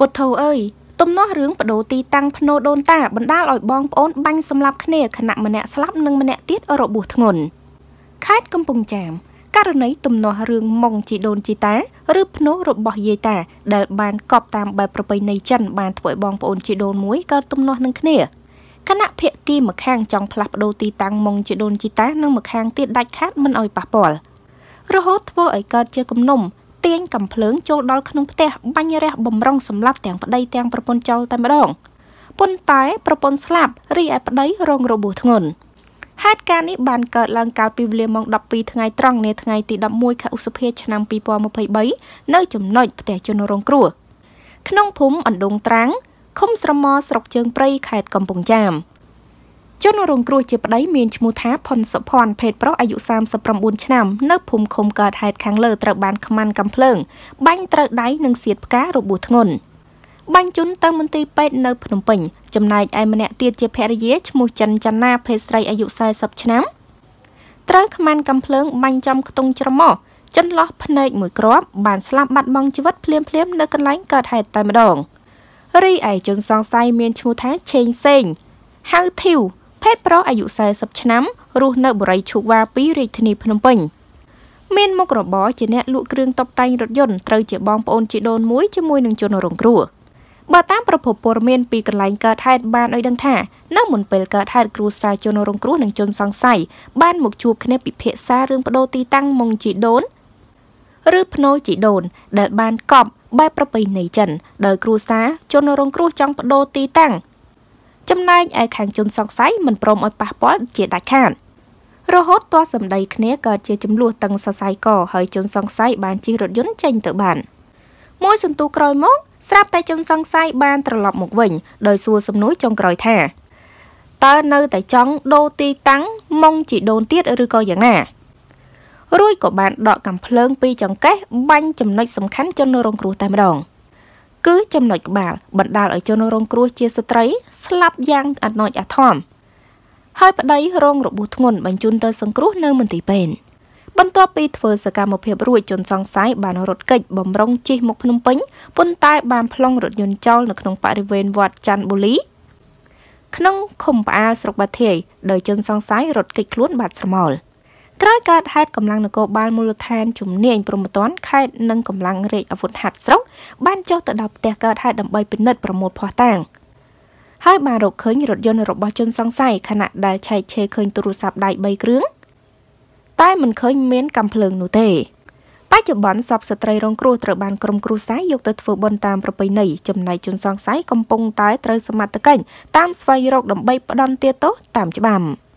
ពុទ្ធោអើយទំនាស់រឿងបដូរទីតាំងភ្នោដូនតាបណ្ដាលឲ្យបងប្អូនបាញ់សម្លាប់គ្នាខណៈម្នាក់ស្លាប់និងម្នាក់ទៀតរបួសធ្ងន់ខេត្តកំពង់ចាមករណីទំនាស់រឿងម៉ុងជីដូនជីតាឬភ្នោរបស់យាយតាដែលបានកប់តាមបែបប្រពៃណីចិនបានធ្វើឲ្យបងប្អូនជីដូនមួយកើតទំនាស់នឹងគ្នាគណៈភាគីម្ខាងចង់ផ្លាស់ប្ដូរទីតាំងម៉ុងជីដូនជីតានិងម្ខាងទៀតដាច់ខាតមិនឲ្យប៉ះពាល់រហូតធ្វើឲ្យកើតជាគំនុំទាញកំភ្លើងចូលដល់ក្នុងផ្ទះបាញ់រះបំរុងសម្លាប់ទាំងប្តីទាំងប្រពន្ធចោលតែម្ដងប៉ុន្តែប្រពន្ធស្លាប់រីឯប្តីរងរបួសធ្ងន់ហេតុការណ៍នេះបានកើតឡើងកាលពីវេលាម៉ោង 12 ថ្ងៃត្រង់នាថ្ងៃទី 11 ខែឧសភាឆ្នាំ 2023 នៅចំណុចផ្ទះជនរងគ្រោះក្នុងភូមិអណ្ដូងត្រាំងឃុំស្រមោស្រុកជើងព្រៃខេត្តកំពង់ចាមជនរងគ្រោះជាប្តីមានឈ្មោះថាផុនសុភ័ណ្ឌភេទប្រុសអាយុ 39 ឆ្នាំនៅភូមិឃុំកើតហេតុខាងលើត្រូវបានខ្មាន់កំភ្លើងបាញ់ត្រូវដៃនិងសៀតផ្ការបួសធ្ងន់បាញ់ជូនទៅមន្ទីរពេទ្យនៅភ្នំពេញចំណែកឯម្នាក់ទៀតជាភរិយាឈ្មោះចិនច័ន្ទណាភេទស្រីអាយុ 40 ឆ្នាំត្រូវខ្មាន់កំភ្លើងបាញ់ចំខ្ទង់ច្រមុះចន្លោះភ្នែកមួយគ្រាប់បានស្លាប់បាត់បង់ជីវិតភ្លាមៗនៅកន្លែងកើតហេតុតែម្ដងរីឯជនសង្ស័យមានឈ្មោះថាឆេងសេងហៅធីវភេទប្រុសអាយុ 40 ឆ្នាំរស់នៅបរិយឈូកវ៉ា 2 រាជធានីភ្នំពេញមានមុខរបរជាអ្នកលក់គ្រឿងតុបតែងរថយន្តត្រូវជាបងប្អូនជីដូនមួយជាមួយនឹងជនរងគ្រោះបើតាមប្រភពព័ត៌មានពីកន្លែងកើតហេតុបានឲ្យដឹងថានៅមុនពេលកើតហេតុគ្រួសារជនរងគ្រោះនិងជនសង្ស័យបានមកជួបគ្នាពិភាក្សារឿងប្ដូរទីតាំងម៉ុងជីដូនឬភ្នោជីដូនដែលបានកប់បែបប្រពៃណីចិនដោយគ្រួសារជនរងគ្រោះចង់ប្ដូរទីតាំងចំណែកឯខាងជនសង្ស័យមិនព្រមឲ្យប៉ះពាល់ជាដាច់ខាតរហូតទាស់សម្ដីគ្នាកើតជាចំនួនតឹងសរសៃកហើយជនសង្ស័យបានជិះរថយន្តចេញទៅបានមួយសន្ទុះក្រោយមកស្រាប់តែជនសង្ស័យបានត្រឡប់មកវិញដោយសួរសំណួរចុងក្រោយថាតើនៅតែចង់ដូរទីតាំងម៉ុងជីដូនទៀតឬក៏យ៉ាងណារួចក៏បានដកកាំភ្លើងពីចង្កេះបាញ់ចំណុចសំខាន់ជនរងគ្រោះតែម្ដងគឺចំណុចក្បាលបណ្ដាលឲ្យជនរងគ្រោះជាស្ត្រីស្លាប់យ៉ាងអត់នចអធមហើយប្តីរងរបួសធ្ងន់បញ្ជូនទៅសង្គ្រោះនៅមន្ទីរពេទ្យបន្ទាប់ពីធ្វើសកម្មភាពរួចជនសង្ស័យបានរត់គេចបំរុងជិះមកភ្នំពេញប៉ុន្តែបានប្លង់រថយន្តចោលនៅក្នុងបរិវេណវត្តច័ន្ទបូលីក្នុងឃុំផ្អាលស្រុកបាធាយដោយជនសង្ស័យរត់គេចខ្លួនបាត់ស្រមោលក្រោយកើតហេតុកម្លាំងនគរបាលមូលដ្ឋានជំនាញព្រំប្រទានខេត្តនិងកម្លាំងរាជអាវុធហត្ថស្រុកបានចុះទៅដល់ផ្ទះកើតហេតុដើម្បីពិនិត្យប្រមូលភស្តុតាងហើយបានរកឃើញរថយន្តរបស់ជនសង្ស័យខណៈដែលឆែកឆេរឃើញទូរស័ព្ទដៃ3គ្រឿងតែមិនឃើញមានកាំភ្លើងនោះទេបច្ចុប្បន្នសពស្ត្រីរងគ្រោះត្រូវបានក្រុមគ្រួសារយកទៅធ្វើបុណ្យតាមប្រពៃណីចំណែកជនសង្ស័យកំពុងតែត្រូវសមត្ថកិច្ចតាមស្វែងរកដើម្បីផ្ដន្ទាទោសតាមច្បាប់